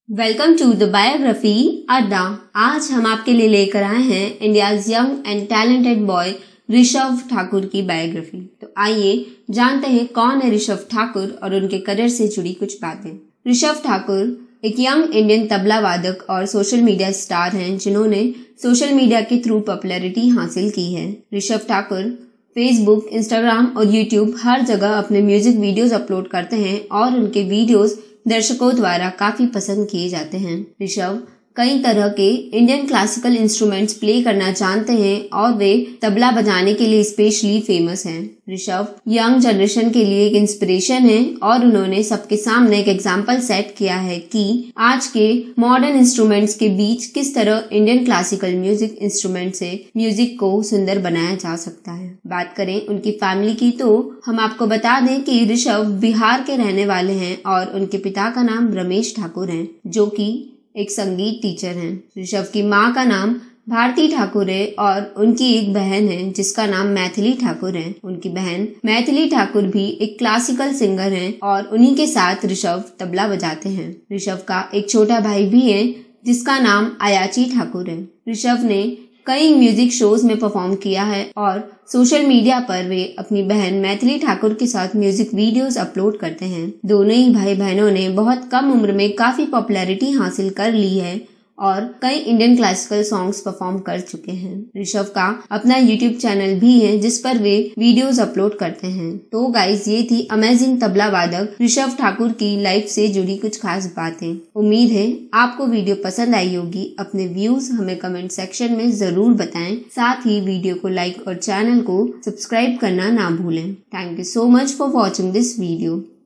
Welcome to the biography अड्डा। आज हम आपके लिए लेकर आए हैं India's young and talented boy Rishabh Thakur की बायोग्राफी। तो आइए जानते हैं कौन है ऋषभ ठाकुर और उनके करियर से जुड़ी कुछ बातें। ऋषभ ठाकुर एक यंग इंडियन तबला वादक और सोशल मीडिया स्टार हैं जिन्होंने सोशल मीडिया के थ्रू पॉपुलैरिटी हासिल की है। ऋषभ ठाकुर फेसबुक, इंस्टाग्राम और यूट्यूब हर जगह अपने म्यूजिक वीडियोस अपलोड करते हैं और उनके वीडियोस दर्शकों द्वारा काफी पसंद किए जाते हैं। ऋषभ कई तरह के इंडियन क्लासिकल इंस्ट्रूमेंट्स प्ले करना जानते हैं और वे तबला बजाने के लिए स्पेशली फेमस हैं। ऋषभ यंग जनरेशन के लिए एक इंस्पिरेशन है और उन्होंने सबके सामने एक एग्जाम्पल सेट किया है कि आज के मॉडर्न इंस्ट्रूमेंट्स के बीच किस तरह इंडियन क्लासिकल म्यूजिक इंस्ट्रूमेंट से म्यूजिक को सुंदर बनाया जा सकता है। बात करें उनकी फैमिली की तो हम आपको बता दें कि ऋषभ बिहार के रहने वाले हैं और उनके पिता का नाम रमेश ठाकुर है जो कि एक संगीत टीचर हैं। ऋषभ की माँ का नाम भारती ठाकुर है और उनकी एक बहन है जिसका नाम मैथिली ठाकुर है। उनकी बहन मैथिली ठाकुर भी एक क्लासिकल सिंगर हैं और उन्हीं के साथ ऋषभ तबला बजाते हैं। ऋषभ का एक छोटा भाई भी है जिसका नाम अयाची ठाकुर है। ऋषभ ने कई म्यूजिक शोज में परफॉर्म किया है और सोशल मीडिया पर वे अपनी बहन मैथिली ठाकुर के साथ म्यूजिक वीडियोस अपलोड करते हैं। दोनों ही भाई बहनों ने बहुत कम उम्र में काफी पॉपुलैरिटी हासिल कर ली है और कई इंडियन क्लासिकल सॉन्ग्स परफॉर्म कर चुके हैं। ऋषभ का अपना यूट्यूब चैनल भी है जिस पर वे वीडियोस अपलोड करते हैं। तो गाइस, ये थी अमेजिंग तबला वादक ऋषभ ठाकुर की लाइफ से जुड़ी कुछ खास बातें। उम्मीद है आपको वीडियो पसंद आई होगी। अपने व्यूज हमें कमेंट सेक्शन में जरूर बताएं। साथ ही वीडियो को लाइक और चैनल को सब्सक्राइब करना ना भूलें। Thank you so much for watching this video.